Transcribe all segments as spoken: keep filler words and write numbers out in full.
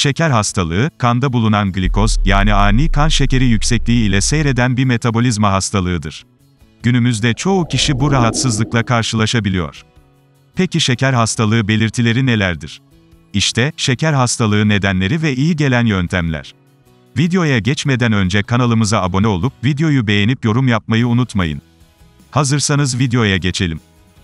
Şeker hastalığı, kanda bulunan glikoz, yani ani kan şekeri yüksekliği ile seyreden bir metabolizma hastalığıdır. Günümüzde çoğu kişi bu rahatsızlıkla karşılaşabiliyor. Peki şeker hastalığı belirtileri nelerdir? İşte, şeker hastalığı nedenleri ve iyi gelen yöntemler. Videoya geçmeden önce kanalımıza abone olup, videoyu beğenip yorum yapmayı unutmayın. Hazırsanız videoya geçelim.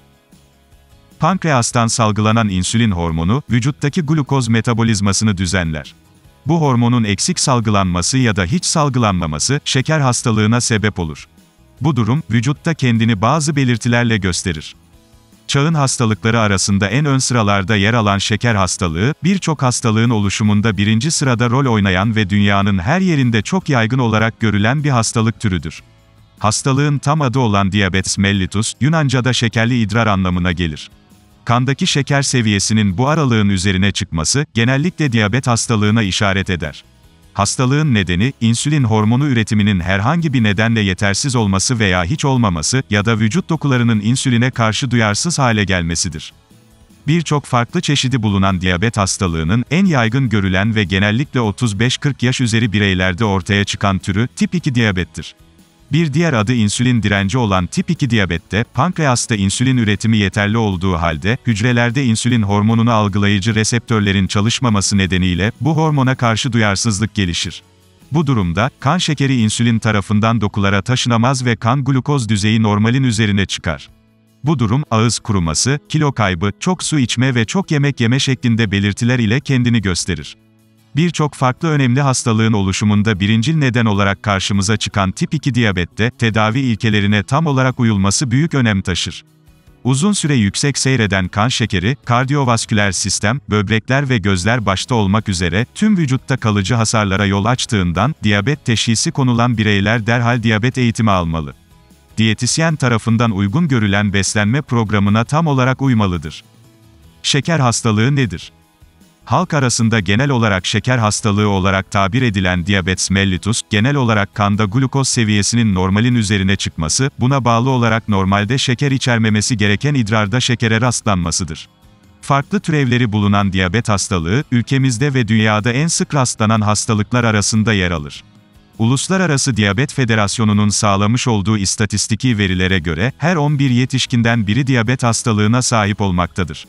Pankreastan salgılanan insülin hormonu, vücuttaki glukoz metabolizmasını düzenler. Bu hormonun eksik salgılanması ya da hiç salgılanmaması, şeker hastalığına sebep olur. Bu durum, vücutta kendini bazı belirtilerle gösterir. Çağın hastalıkları arasında en ön sıralarda yer alan şeker hastalığı, birçok hastalığın oluşumunda birinci sırada rol oynayan ve dünyanın her yerinde çok yaygın olarak görülen bir hastalık türüdür. Hastalığın tam adı olan diabetes mellitus, Yunanca'da şekerli idrar anlamına gelir. Kandaki şeker seviyesinin bu aralığın üzerine çıkması, genellikle diyabet hastalığına işaret eder. Hastalığın nedeni, insülin hormonu üretiminin herhangi bir nedenle yetersiz olması veya hiç olmaması ya da vücut dokularının insüline karşı duyarsız hale gelmesidir. Birçok farklı çeşidi bulunan diyabet hastalığının en yaygın görülen ve genellikle otuz beş kırk yaş üzeri bireylerde ortaya çıkan türü, tip iki diyabettir. Bir diğer adı insülin direnci olan tip iki diyabette, pankreasta insülin üretimi yeterli olduğu halde, hücrelerde insülin hormonunu algılayıcı reseptörlerin çalışmaması nedeniyle, bu hormona karşı duyarsızlık gelişir. Bu durumda, kan şekeri insülin tarafından dokulara taşınamaz ve kan glukoz düzeyi normalin üzerine çıkar. Bu durum, ağız kuruması, kilo kaybı, çok su içme ve çok yemek yeme şeklinde belirtiler ile kendini gösterir. Birçok farklı önemli hastalığın oluşumunda birincil neden olarak karşımıza çıkan tip iki diyabette, tedavi ilkelerine tam olarak uyulması büyük önem taşır. Uzun süre yüksek seyreden kan şekeri, kardiyovasküler sistem, böbrekler ve gözler başta olmak üzere, tüm vücutta kalıcı hasarlara yol açtığından, diyabet teşhisi konulan bireyler derhal diyabet eğitimi almalı. Diyetisyen tarafından uygun görülen beslenme programına tam olarak uymalıdır. Şeker hastalığı nedir? Halk arasında genel olarak şeker hastalığı olarak tabir edilen diabetes mellitus, genel olarak kanda glukoz seviyesinin normalin üzerine çıkması, buna bağlı olarak normalde şeker içermemesi gereken idrarda şekere rastlanmasıdır. Farklı türevleri bulunan diyabet hastalığı, ülkemizde ve dünyada en sık rastlanan hastalıklar arasında yer alır. Uluslararası Diyabet Federasyonu'nun sağlamış olduğu istatistiki verilere göre, her on bir yetişkinden biri diyabet hastalığına sahip olmaktadır.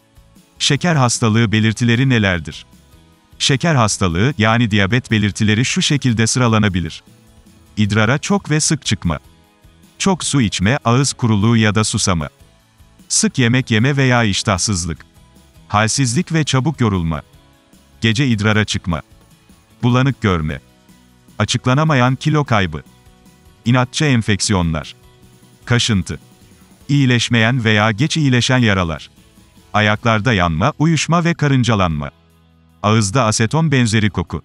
Şeker hastalığı belirtileri nelerdir? Şeker hastalığı, yani diyabet belirtileri şu şekilde sıralanabilir. İdrara çok ve sık çıkma. Çok su içme, ağız kuruluğu ya da susama. Sık yemek yeme veya iştahsızlık. Halsizlik ve çabuk yorulma. Gece idrara çıkma. Bulanık görme. Açıklanamayan kilo kaybı. İnatçı enfeksiyonlar. Kaşıntı. İyileşmeyen veya geç iyileşen yaralar. Ayaklarda yanma, uyuşma ve karıncalanma. Ağızda aseton benzeri koku.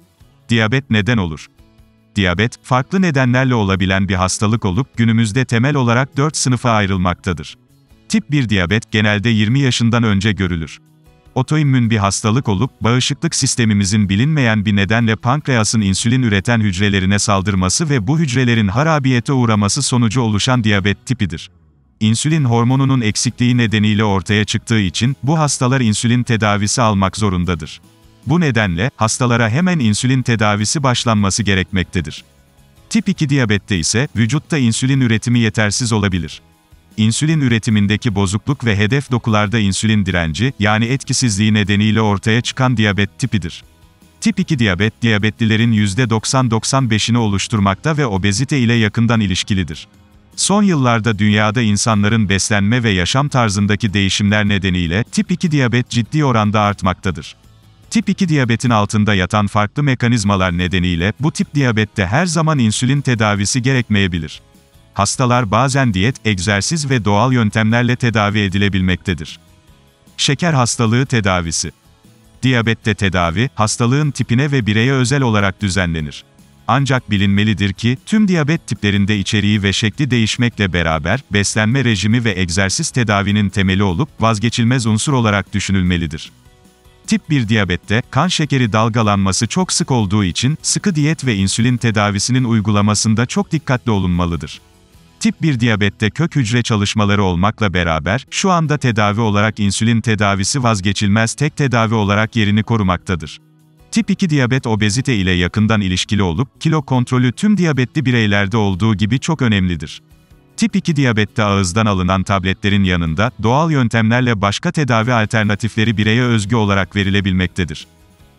Diyabet neden olur? Diyabet, farklı nedenlerle olabilen bir hastalık olup, günümüzde temel olarak dört sınıfa ayrılmaktadır. Tip bir diyabet, genelde yirmi yaşından önce görülür. Otoimmün bir hastalık olup, bağışıklık sistemimizin bilinmeyen bir nedenle pankreasın insülin üreten hücrelerine saldırması ve bu hücrelerin harabiyete uğraması sonucu oluşan diyabet tipidir. İnsülin hormonunun eksikliği nedeniyle ortaya çıktığı için, bu hastalar insülin tedavisi almak zorundadır. Bu nedenle, hastalara hemen insülin tedavisi başlanması gerekmektedir. Tip iki diyabette ise, vücutta insülin üretimi yetersiz olabilir. İnsülin üretimindeki bozukluk ve hedef dokularda insülin direnci, yani etkisizliği nedeniyle ortaya çıkan diyabet tipidir. Tip iki diyabet, diyabetlilerin yüzde doksan doksan beşini oluşturmakta ve obezite ile yakından ilişkilidir. Son yıllarda dünyada insanların beslenme ve yaşam tarzındaki değişimler nedeniyle, tip iki diyabet ciddi oranda artmaktadır. Tip iki diyabetin altında yatan farklı mekanizmalar nedeniyle, bu tip diyabette her zaman insülin tedavisi gerekmeyebilir. Hastalar bazen diyet, egzersiz ve doğal yöntemlerle tedavi edilebilmektedir. Şeker hastalığı tedavisi. Diyabette tedavi, hastalığın tipine ve bireye özel olarak düzenlenir. Ancak bilinmelidir ki, tüm diyabet tiplerinde içeriği ve şekli değişmekle beraber, beslenme rejimi ve egzersiz tedavinin temeli olup, vazgeçilmez unsur olarak düşünülmelidir. Tip bir diyabette, kan şekeri dalgalanması çok sık olduğu için, sıkı diyet ve insülin tedavisinin uygulamasında çok dikkatli olunmalıdır. Tip bir diyabette kök hücre çalışmaları olmakla beraber, şu anda tedavi olarak insülin tedavisi vazgeçilmez tek tedavi olarak yerini korumaktadır. Tip iki diyabet obezite ile yakından ilişkili olup, kilo kontrolü tüm diyabetli bireylerde olduğu gibi çok önemlidir. Tip iki diyabette ağızdan alınan tabletlerin yanında, doğal yöntemlerle başka tedavi alternatifleri bireye özgü olarak verilebilmektedir.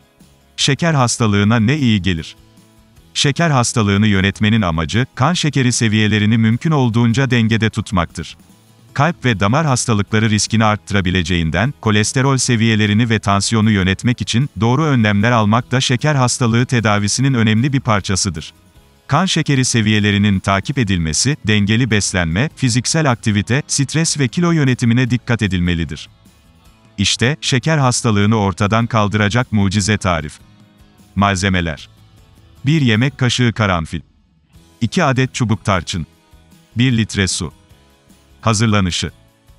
Şeker hastalığına ne iyi gelir? Şeker hastalığını yönetmenin amacı, kan şekeri seviyelerini mümkün olduğunca dengede tutmaktır. Kalp ve damar hastalıkları riskini arttırabileceğinden, kolesterol seviyelerini ve tansiyonu yönetmek için doğru önlemler almak da şeker hastalığı tedavisinin önemli bir parçasıdır. Kan şekeri seviyelerinin takip edilmesi, dengeli beslenme, fiziksel aktivite, stres ve kilo yönetimine dikkat edilmelidir. İşte, şeker hastalığını ortadan kaldıracak mucize tarif. Malzemeler: bir yemek kaşığı karanfil, iki adet çubuk tarçın, bir litre su. Hazırlanışı: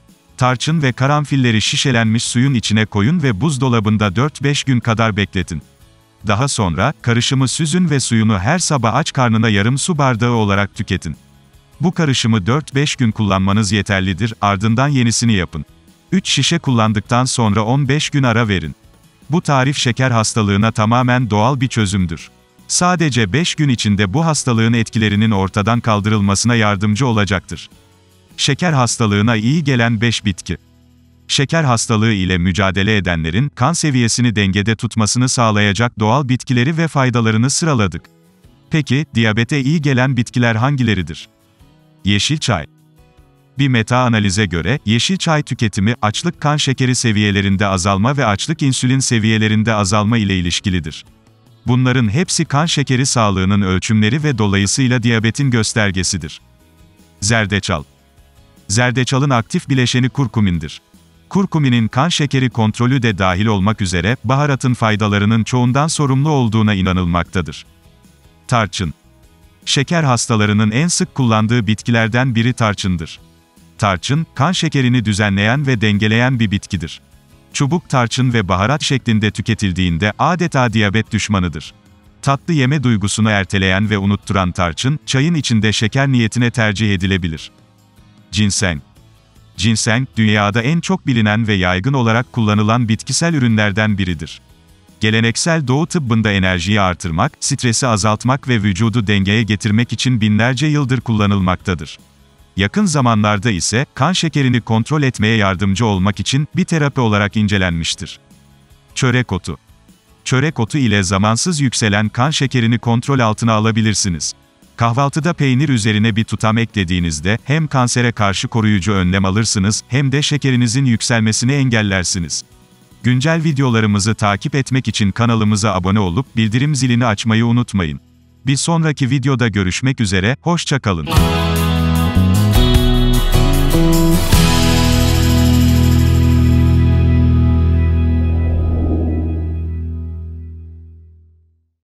tarçın ve karanfilleri şişelenmiş suyun içine koyun ve buzdolabında dört beş gün kadar bekletin. Daha sonra, karışımı süzün ve suyunu her sabah aç karnına yarım su bardağı olarak tüketin. Bu karışımı dört beş gün kullanmanız yeterlidir, ardından yenisini yapın. üç şişe kullandıktan sonra on beş gün ara verin. Bu tarif şeker hastalığına tamamen doğal bir çözümdür. Sadece beş gün içinde bu hastalığın etkilerinin ortadan kaldırılmasına yardımcı olacaktır. Şeker hastalığına iyi gelen beş bitki. Şeker hastalığı ile mücadele edenlerin, kan seviyesini dengede tutmasını sağlayacak doğal bitkileri ve faydalarını sıraladık. Peki, diyabete iyi gelen bitkiler hangileridir? Yeşil çay. Bir meta-analize göre, yeşil çay tüketimi, açlık kan şekeri seviyelerinde azalma ve açlık insülin seviyelerinde azalma ile ilişkilidir. Bunların hepsi kan şekeri sağlığının ölçümleri ve dolayısıyla diyabetin göstergesidir. Zerdeçal. Zerdeçalın aktif bileşeni kurkumindir. Kurkuminin kan şekeri kontrolü de dahil olmak üzere, baharatın faydalarının çoğundan sorumlu olduğuna inanılmaktadır. Tarçın. Şeker hastalarının en sık kullandığı bitkilerden biri tarçındır. Tarçın, kan şekerini düzenleyen ve dengeleyen bir bitkidir. Çubuk tarçın ve baharat şeklinde tüketildiğinde adeta diyabet düşmanıdır. Tatlı yeme duygusunu erteleyen ve unutturan tarçın, çayın içinde şeker niyetine tercih edilebilir. Ginseng. Ginseng, dünyada en çok bilinen ve yaygın olarak kullanılan bitkisel ürünlerden biridir. Geleneksel Doğu tıbbında enerjiyi artırmak, stresi azaltmak ve vücudu dengeye getirmek için binlerce yıldır kullanılmaktadır. Yakın zamanlarda ise, kan şekerini kontrol etmeye yardımcı olmak için bir terapi olarak incelenmiştir. Çörek otu. Çörek otu ile zamansız yükselen kan şekerini kontrol altına alabilirsiniz. Kahvaltıda peynir üzerine bir tutam eklediğinizde, hem kansere karşı koruyucu önlem alırsınız, hem de şekerinizin yükselmesini engellersiniz. Güncel videolarımızı takip etmek için kanalımıza abone olup, bildirim zilini açmayı unutmayın. Bir sonraki videoda görüşmek üzere, hoşça kalın.